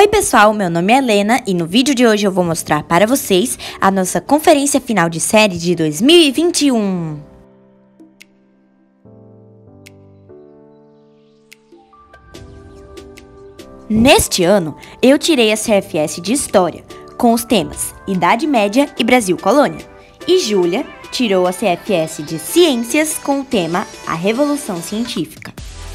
Oi pessoal, meu nome é Helena e no vídeo de hoje eu vou mostrar para vocês a nossa conferência final de série de 2021. Neste ano, eu tirei a CFS de História, com os temas Idade Média e Brasil Colônia. E Júlia tirou a CFS de Ciências com o tema A Revolução Científica.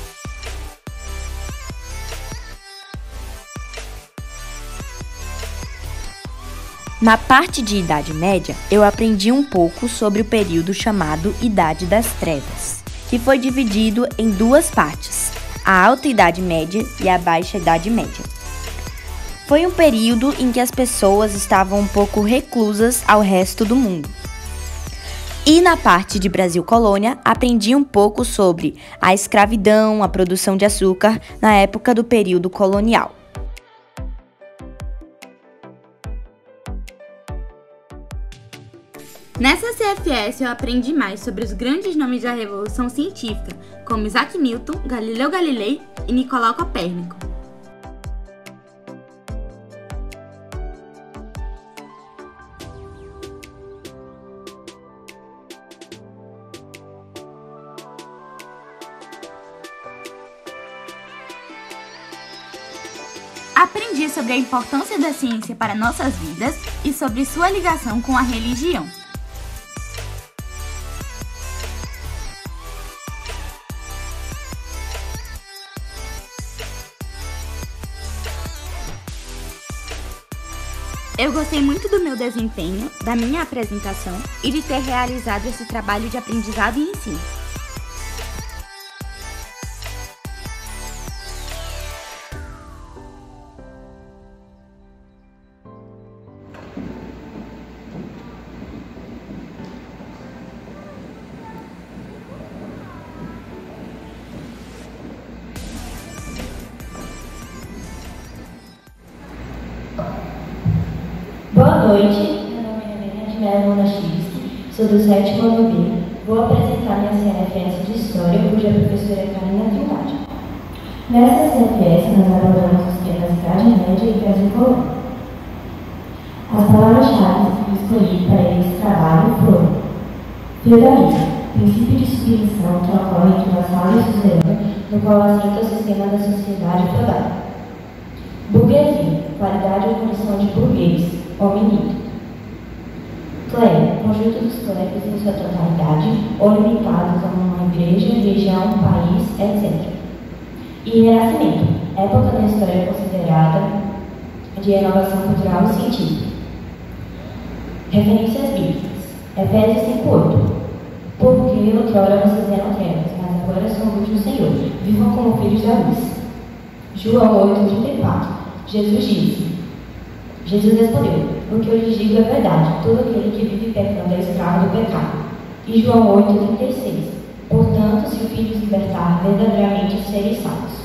Na parte de Idade Média, eu aprendi um pouco sobre o período chamado Idade das Trevas, que foi dividido em duas partes, a Alta Idade Média e a Baixa Idade Média. Foi um período em que as pessoas estavam um pouco reclusas ao resto do mundo. E na parte de Brasil Colônia, aprendi um pouco sobre a escravidão, a produção de açúcar na época do período colonial. Nessa CFS eu aprendi mais sobre os grandes nomes da Revolução Científica, como Isaac Newton, Galileu Galilei e Nicolau Copérnico. Aprendi sobre a importância da ciência para nossas vidas e sobre sua ligação com a religião. Eu gostei muito do meu desempenho, da minha apresentação e de ter realizado esse trabalho de aprendizado e ensino. Boa noite, meu nome é Helena de Mello Monachivski, sou do 7º ano B. Vou apresentar minha CFS de História, cuja professora é Karina Trindade. Nessa CFS, nós abordamos os temas Idade Média e Brasil Colônia. As palavras-chave que eu escolhi para esse trabalho foram feudalismo, princípio de submissão que ocorre entre vassalo e suzerano, no qual assenta o sistema da sociedade feudal. Burguesia, qualidade ou condição de burguês, homem. Clero, conjunto dos clérigos em sua totalidade, ou limitados a uma igreja, região, país, etc. E renascimento, época da história considerada de renovação cultural e científica. Referências bíblicas. Efésios 5:8. Porque outrora vocês eram trevas, mas agora são luz do Senhor. Vivam como filhos da luz. João 8:34. Jesus respondeu: o que eu lhes digo é verdade, todo aquele que vive pecando é escravo do pecado. E João 8:36. Portanto, se o Filho os libertar, verdadeiramente sereis salvos.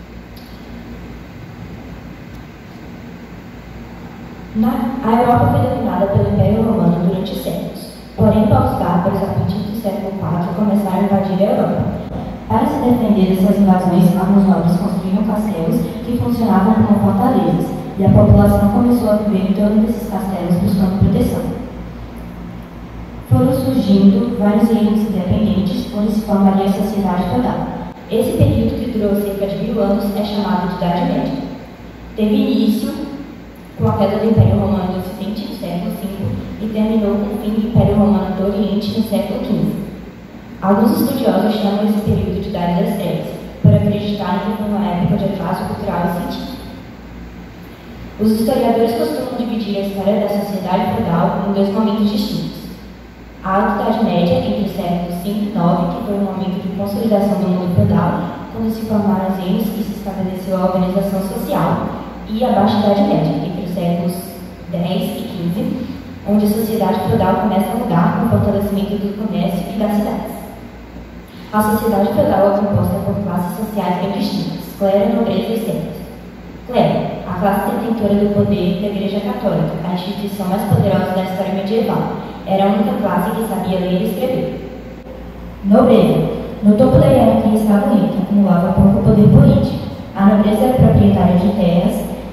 A Europa foi dominada pelo Império Romano durante séculos. Porém, os bárbaros, a partir do século IV, começaram a invadir a Europa. Para se defender dessas invasões, alguns nobres construíram castelos que funcionavam como fortalezas, e a população começou a viver em torno desses castelos buscando proteção. Foram surgindo vários reinos independentes, onde se formaria a sociedade feudal. Esse período, que durou cerca de 1000 anos, é chamado de Idade Média. Teve início com a queda do Império Romano do Ocidente no século V e terminou com o fim do Império Romano do Oriente no século XV. Alguns estudiosos chamam esse período de Idade das Trevas, por acreditarem que foi uma época de atraso cultural e científico. Os historiadores costumam dividir a história da sociedade feudal em dois momentos distintos. A Alta Idade Média, entre os séculos V e IX, que foi um momento de consolidação do mundo feudal, quando se formaram as reinos e se estabeleceu a organização social, e a Baixa Idade Média, entre os séculos X e XV, onde a sociedade feudal começa a mudar com o fortalecimento do comércio e das cidades. A sociedade feudal é composta por classes sociais bem distintas: clero, nobreza e servos. Clero, a classe detentora do poder da Igreja Católica, a instituição mais poderosa da história medieval, era a única classe que sabia ler e escrever. Nobreza, no topo da hierarquia estava o rei, que acumulava pouco poder político. A nobreza era proprietária de terras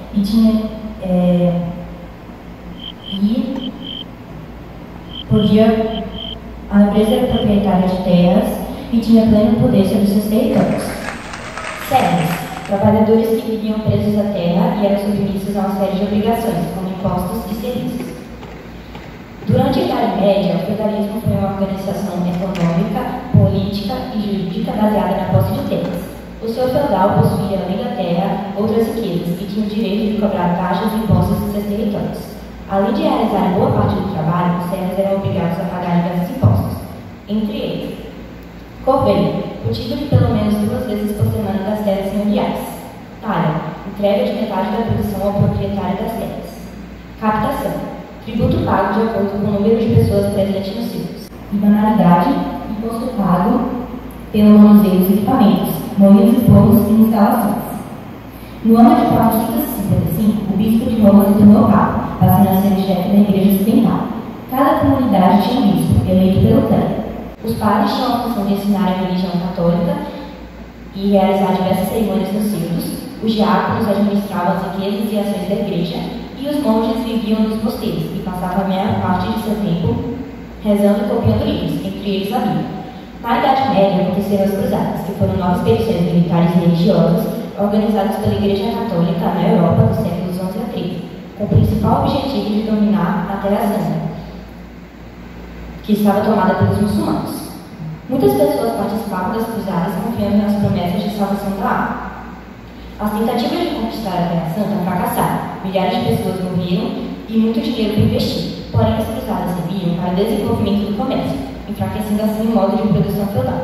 A nobreza era proprietária de terras e tinha pleno poder sobre seus territórios. Servos, trabalhadores que viviam presos à terra e eram submissos a uma série de obrigações, como impostos e serviços. Durante a Idade Média, o feudalismo foi uma organização econômica, política e jurídica baseada na posse de terras. O senhor feudal possuía, além da terra, outras riquezas e tinha o direito de cobrar taxas e impostos em seus territórios. Além de realizar boa parte do trabalho, os servos eram obrigados a pagar diversos impostos, entre eles: coveiro, o título de pelo menos 2 vezes por semana das terras senhoriais; talha, entrega de metade da produção ao proprietário das terras; captação, tributo pago de acordo com o número de pessoas presentes nos círculos; e banalidade, imposto pago pelo manuseio dos equipamentos, moinhos e fornos e instalações. No ano de 455, o bispo de Roma se tornou papa, passando a ser o chefe da igreja ocidental. Cada comunidade tinha um bispo, eleito pelo clero. Os padres tinham a função de ensinar a religião católica e realizar diversas cerimônias nos círculos. Os diáconos administravam as riquezas e ações da igreja, e os monges viviam nos mosteiros e passavam a maior parte de seu tempo rezando e copiando livros, entre eles a Bíblia. Na Idade Média aconteceram as cruzadas, que foram novas expedições militares e religiosas organizadas pela Igreja Católica na Europa dos séculos XI a XIII, com o principal objetivo de dominar a Terra Santa, que estava tomada pelos muçulmanos. Muitas pessoas participavam das cruzadas confiando nas promessas de salvação da alma. As tentativas de conquistar a Terra Santa fracassaram, milhares de pessoas morreram e muito dinheiro foi investido. Porém, as cruzadas serviam para o desenvolvimento do comércio, enfraquecendo assim o modo de produção feudal.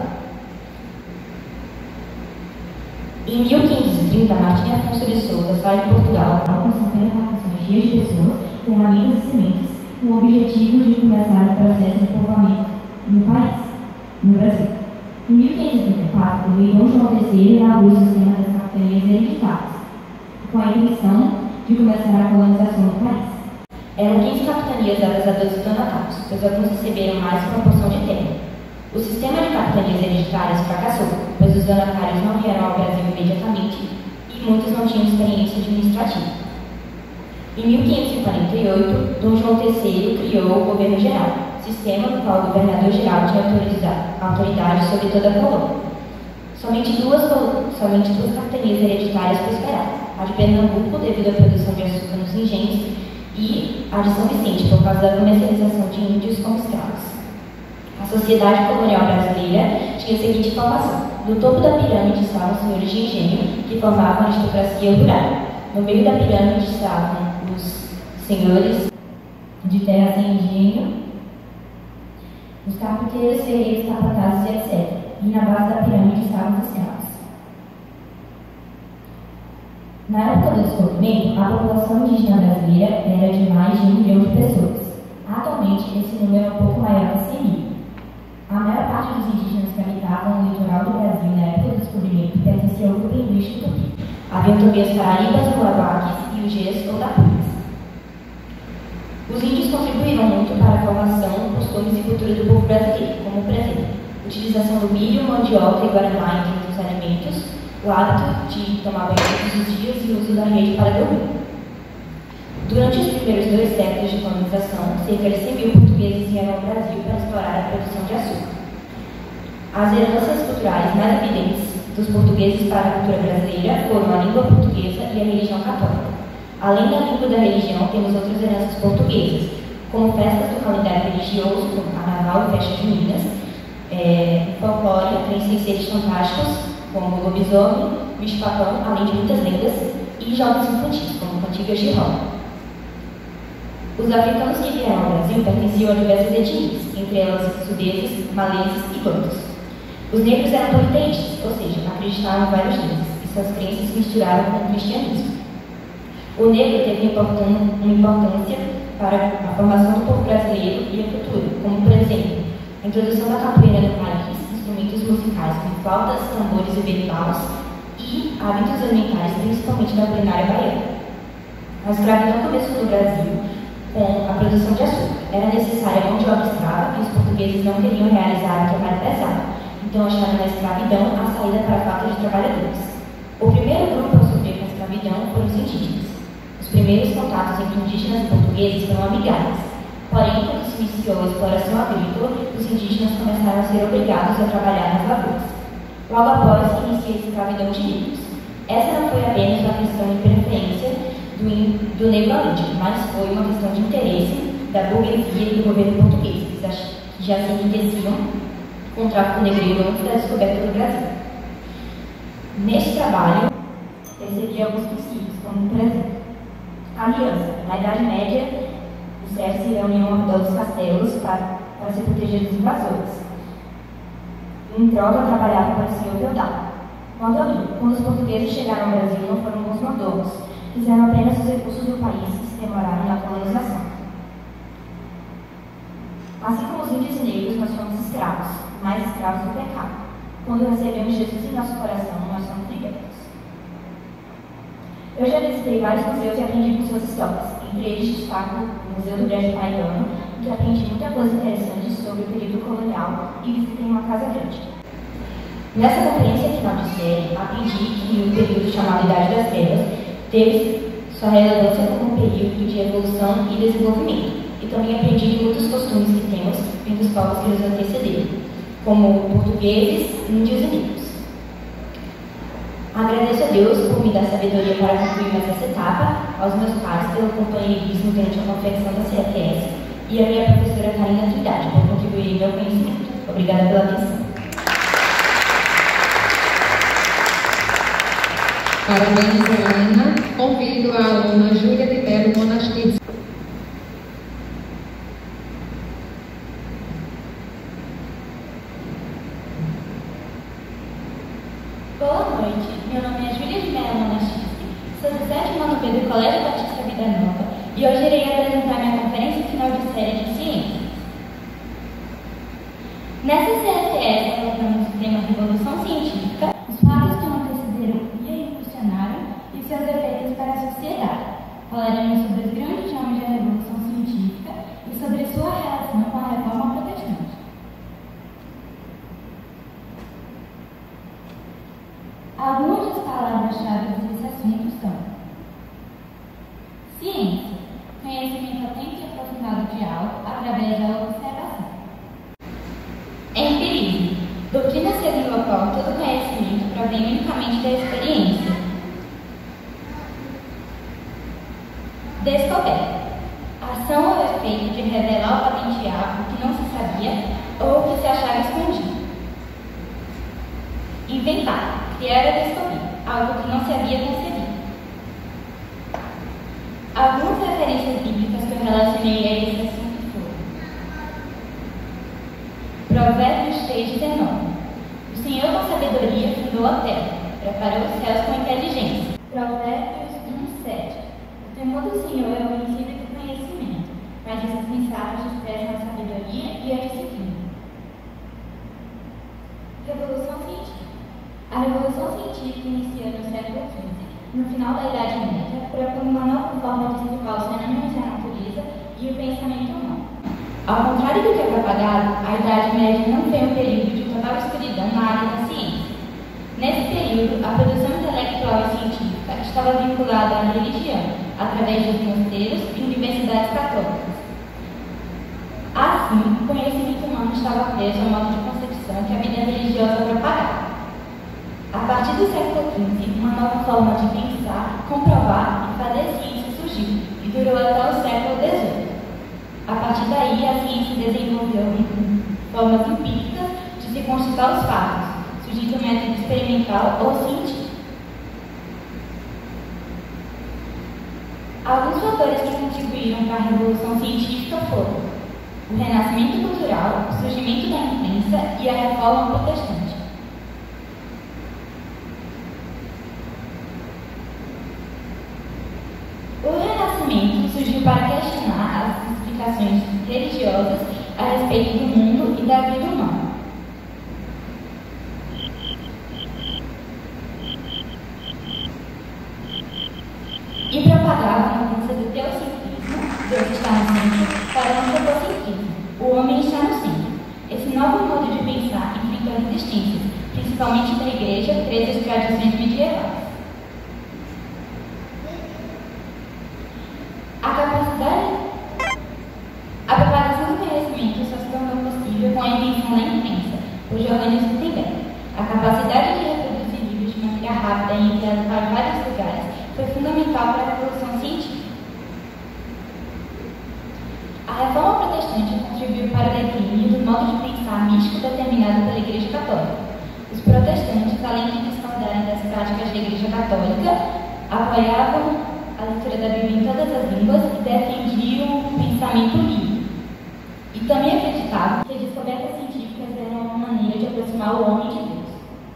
Em 1530, Martim Afonso de Souza sai de Portugal, alcançando embarcações cheias de pessoas, com amigos e sementes, com o objetivo de começar o processo de povoamento no Brasil. Em 1534, o rei Dom João III inaugura o sistema das capitanias hereditárias, com a intenção de começar a colonização do país. Eram 15 capitanias dadas a 12 donatários, pois alguns receberam mais uma porção de terra. O sistema de capitanias hereditárias fracassou, pois os donatários não vieram ao Brasil imediatamente e muitos não tinham experiência administrativa. Em 1548, Dom João III criou o Governo Geral, sistema no qual o governador-geral tinha autoridade sobre toda a colônia. Somente duas capitanias hereditárias prosperaram, a de Pernambuco devido à produção de açúcar nos engenhos e a de São Vicente por causa da comercialização de índios como escravos. A sociedade colonial brasileira tinha a seguinte formação: no topo da pirâmide estavam os senhores de engenho, que formavam a aristocracia rural. No meio da pirâmide estavam os senhores de terra sem engenho, os carpinteiros, ferreiros, capatazes, etc. E na base da pirâmide estavam os escravos. Na época do descobrimento, a população indígena brasileira era de mais de 1 milhão de pessoas. Atualmente, esse número é um pouco maior que 100 mil. A maior parte dos indígenas que habitavam no litoral do Brasil na época do descobrimento pertencia ao grupo linguístico tupi. Haviam também os paraíbas, muabaques e ugês ou tapuas. Os índios contribuíram muito para a formação, costumes e cultura do povo brasileiro, como, por exemplo, a utilização do milho, mandioca e guaraná entre os alimentos, o hábito de tomar banho todos os dias e o uso da rede para dormir. Durante os primeiros 2 séculos de colonização, cerca de 100 mil portugueses vieram ao Brasil para explorar a produção de açúcar. As heranças culturais mais evidentes dos portugueses para a cultura brasileira foram a língua portuguesa e a religião católica. Além da língua e da religião, temos outras heranças portuguesas, como festas do calendário religioso, como carnaval e festa juninas, folclore, crença em seres fantásticos, como lobisomem, bicho-papão, além de muitas lendas, e jogos infantis, como cantigas de roda. Os africanos que vieram ao Brasil pertenciam a diversas etnias, entre elas sudeses, maleses e bantos. Os negros eram politeístas, ou seja, acreditavam em vários deuses, e suas crenças se misturaram com o cristianismo. O negro teve uma importância para a formação do povo brasileiro e a cultura, como, por exemplo, a introdução da capoeira no país, instrumentos musicais como flautas, tambores e berimbau e hábitos alimentares, principalmente da culinária baiana. A escravidão começou no Brasil com a produção de açúcar. Era necessária mão de obra escrava e os portugueses não queriam realizar o trabalho pesado, então acharam na escravidão a saída para a falta de trabalhadores. O primeiro grupo a sofrer com a escravidão foram os indígenas. Os primeiros contatos entre indígenas e portugueses foram amigáveis. Porém, quando se iniciou a exploração agrícola, os indígenas começaram a ser obrigados a trabalhar nas lavouras. Logo após, inicia a escravidão de negros. Essa não foi apenas uma questão de preferência do negro índio, mas foi uma questão de interesse da burguesia e do governo português, que já se enriqueciam com o tráfico negreiro antes da descoberta do Brasil. Neste trabalho, percebi alguns princípios, como, por exemplo, a aliança. Na Idade Média, os servos se reuniam ao redor dos castelos para se proteger dos invasores. Em troca, trabalhavam para o senhor feudal. Mordomia. Quando os portugueses chegaram ao Brasil, não foram bons mordomos. Fizeram apenas os recursos do país que se demoraram na colonização. Assim como os índios e negros, nós somos escravos, mais escravos do pecado. Quando recebemos Jesus em nosso coração, nós somos libertos. Eu já visitei vários museus e aprendi com suas histórias. Entre eles destaco o Museu do Brejo Paraibano, em que aprendi muita coisa interessante sobre o período colonial e visitei uma casa grande. Nessa conferência final de série, aprendi que o período chamado Idade das Trevas teve sua relevância como um período de evolução e desenvolvimento. E também aprendi muitos costumes que temos vindo dos povos que nos antecederam, como portugueses, índios e negros. Agradeço a Deus por me dar sabedoria para concluir mais essa etapa, aos meus pais pelo companheirismo durante a confecção da CFS e a minha professora Karina Trindade por contribuir ao conhecimento. Obrigada pela atenção. Parabéns, Helena. Convido a aluna Júlia de Melo Monastir. Boa noite, meu nome é Júlia de Melo Monastir, sou do 7º ano B do Colégio Batista Vida Nova e hoje irei apresentar minha conferência final de série de ciências. Nessa CFS, tratamos do tema Revolução Científica, os fatos que não antecederam e impulsionaram e seus efeitos para a sociedade. Falaremos sobre os grandes nomes da Revolução Científica e sobre sua relação com a Reforma Protestante. Algumas das palavras-chave desse assunto são: ciência, conhecimento atento e aprofundado de algo através da observação. Empirismo, doutrina segundo a qual todo conhecimento provém unicamente da experiência. Descoberta, ação ou efeito de revelar ou patentear o que não se sabia ou o que se achava escondido. Inventar, criar ou descobrir, algo que não se havia concebido. Algumas referências bíblicas que eu relacionei a esse assunto foram: Provérbios 3:19. O Senhor com sabedoria fundou a terra, preparou os céus com inteligência. Provérbios 1:7. O temor do Senhor é o princípio do conhecimento, mas os insensatos desprezam a sabedoria e a disciplina. Revolução Científica. A Revolução Científica iniciou no século XV, no final da Idade Média, propondo uma nova forma de explicar os fenômenos da natureza e o pensamento humano. Ao contrário do que é propagado, a Idade Média não foi um período de total escuridão na área da ciência. Nesse período, a produção intelectual e científica estava vinculada à religião, através dos mosteiros e universidades católicas. Assim, o conhecimento humano estava preso ao modo de concepção que a vida religiosa propagava. A partir do século XV, uma nova forma de pensar, comprovar e fazer ciência surgiu e durou até o século XVIII. A partir daí, a ciência desenvolveu formas empíricas de se constatar os fatos, surgindo o método experimental ou científico. Alguns fatores que contribuíram para a Revolução Científica foram o renascimento cultural, o surgimento da imprensa e a Reforma Protestante. O Renascimento surgiu para questionar as explicações religiosas a respeito do mundo e da vida humana. E propagava a mudança do teocentrismo, Deus está no centro, para o antropocentrismo, o homem está no centro. Esse novo modo de pensar enfrentou resistências, principalmente da Igreja, presa às tradições medievais. organismos têm bem. A capacidade de reproduzir vírus de maneira rápida e enviada para vários lugares foi fundamental para a Revolução Científica. A Reforma Protestante contribuiu para o declínio do modo de pensar místico determinado pela Igreja Católica. Os protestantes, além de discordarem das práticas da Igreja Católica, apoiavam a leitura da Bíblia em todas as línguas e defendiam o pensamento livre. E também acreditavam que as descobertas científicas eram uma maneira de aproximar o homem de Deus.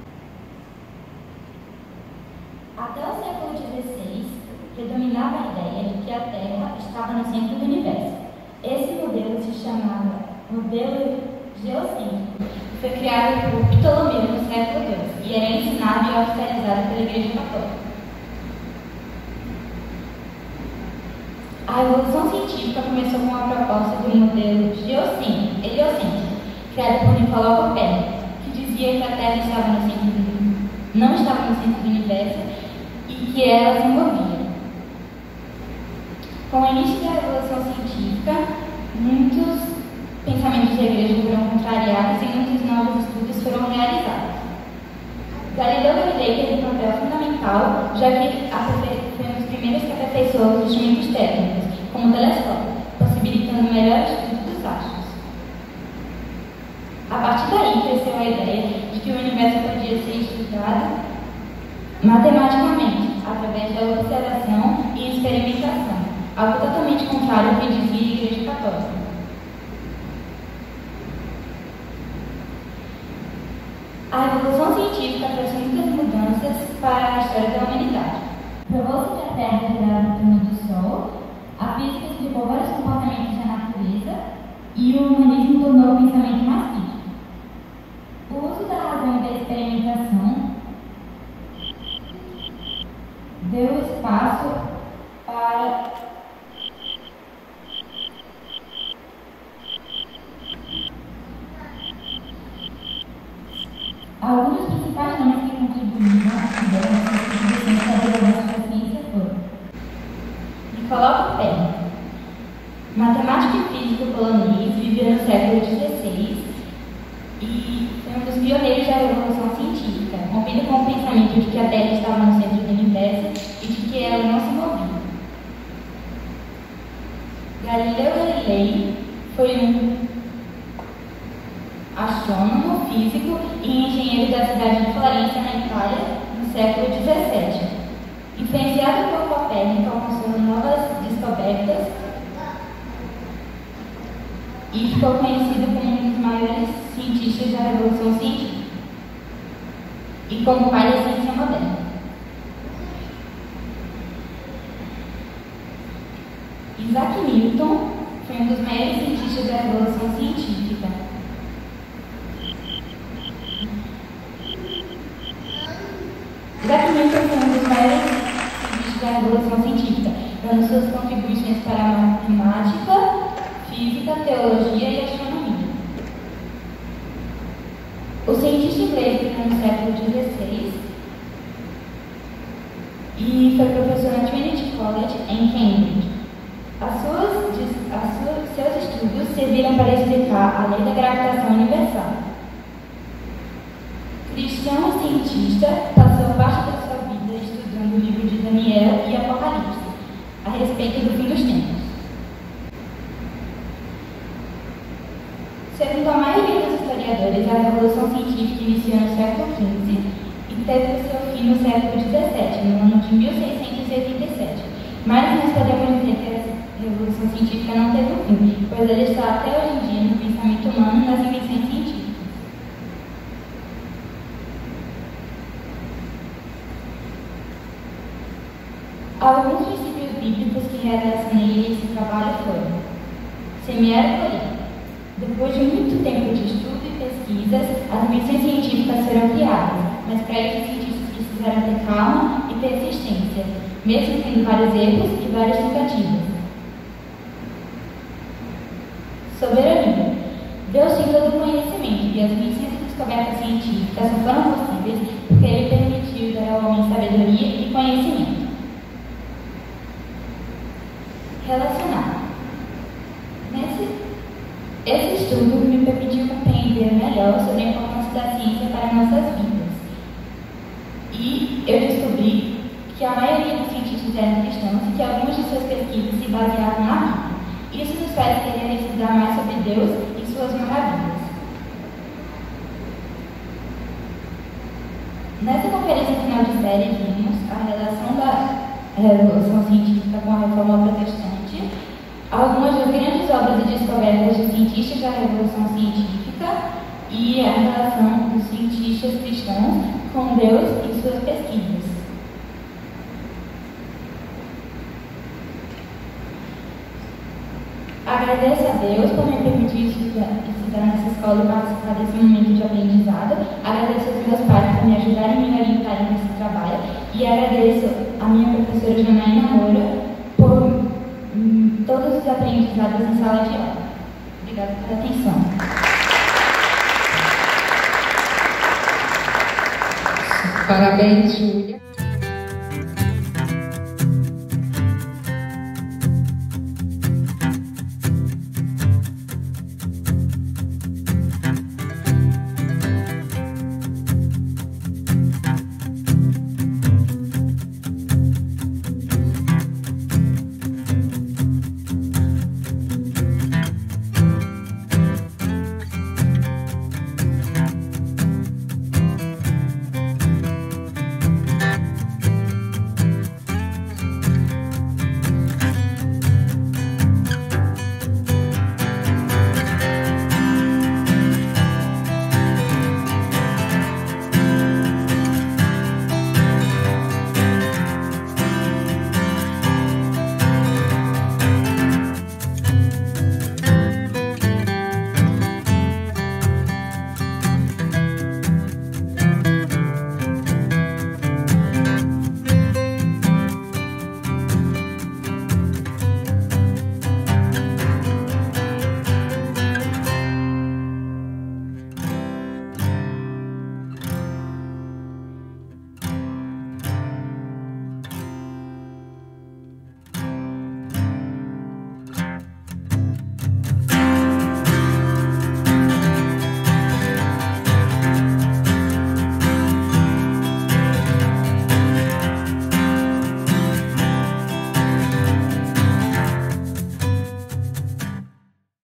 Até o século XVI, predominava a ideia de que a Terra estava no centro do universo. Esse modelo se chamava modelo geocêntrico e foi criado por Ptolomeu no século II e era ensinado e oficializado pela Igreja Católica. A Revolução Científica começou com a proposta do modelo heliocêntrico, criado por Nicolau Copérnico, que dizia que a Terra não estava no centro do universo e que ela se movia. Com o início da Revolução Científica, muitos pensamentos da Igreja foram contrariados e muitos novos estudos foram realizados. Galileu Galilei teve um papel fundamental, já que foi um dos primeiros que aperfeiçoou os instrumentos técnicos, como o telescópio, possibilitando o melhor estudo dos astros. A partir daí, cresceu a ideia de que o universo podia ser estudado matematicamente, através da observação e experimentação, algo totalmente contrário ao que dizia a Igreja Católica. A Revolução Científica trouxe muitas mudanças para a história da humanidade. Provou-se que a Terra girava em torno do Sol, a física explicou vários comportamentos da natureza e o humanismo tornou o pensamento mais crítico. O uso da razão e da experimentação deu espaço para alguns dos principais nomes que contribuíram à ideia da ciência da ciência foram Nicolau Copérnico, matemático e físico polonês, viveu no século XVI e foi um dos pioneiros da Revolução Científica, rompendo com o pensamento de que a Terra estava no centro do universo e de que ela não se movia. Galileu Galilei foi um astrônomo, físico e engenheiro da cidade de Florença, na Itália, no século XVII. Influenciado por Copérnico, alcançou novas descobertas e ficou conhecido como um dos maiores cientistas da Revolução Científica e como pai da ciência moderna. Isaac Newton foi um dos maiores cientistas da Revolução Científica. Isaac Newton foi um dos maiores cientistas da Revolução Científica, dando suas contribuições para a matemática, física, teologia e astronomia. O cientista inglês viveu no século XVI e foi professor na Trinity College, em Cambridge. Seus estudos serviram para explicar a lei da gravitação universal. Cristão e cientista, passou parte da sua vida estudando o livro de Daniel e Apocalipse, a respeito do fim dos tempos. Segundo a maioria dos historiadores, a Revolução Científica iniciou no século XV e teve seu fim no século XVII, no ano de 1687. Mas nós podemos dizer que a Revolução Científica não teve um fim, pois ela está até hoje em dia no pensamento humano e nas invenções científicas. Alguns princípios bíblicos que relacionei esse trabalho foram: semear e colher. Depois de muito tempo de estudo e pesquisas, as invenções científicas foram criadas, mas para isso os cientistas precisaram ter calma e persistência, mesmo tendo vários erros e várias tentativas. Soberania. Deus tem todo o conhecimento e as invenções e descobertas científicas só foram possíveis porque Ele permitiu dar ao homem sabedoria e conhecimento. Relacionar. Esse estudo me permitiu compreender melhor sobre a importância da ciência para nossas vidas. E eu descobri que a maioria dos cientistas eram cristãos e que algumas de suas pesquisas se baseavam na Bíblia. Isso nos faz querer estudar mais sobre Deus e suas maravilhas. Nessa conferência final de série, vimos a relação da Revolução Científica com a Reforma Protestante, algumas das grandes obras e descobertas de cientistas da Revolução Científica e a relação dos cientistas cristãos com Deus e suas pesquisas. Agradeço a Deus por me permitir estudar nessa escola e participar desse momento de aprendizado. Agradeço aos meus pais por me ajudarem e me orientarem nesse trabalho. E agradeço a minha professora Janaína Moura por todos os aprendizados em sala de aula. Obrigada pela atenção. Parabéns, Júlia.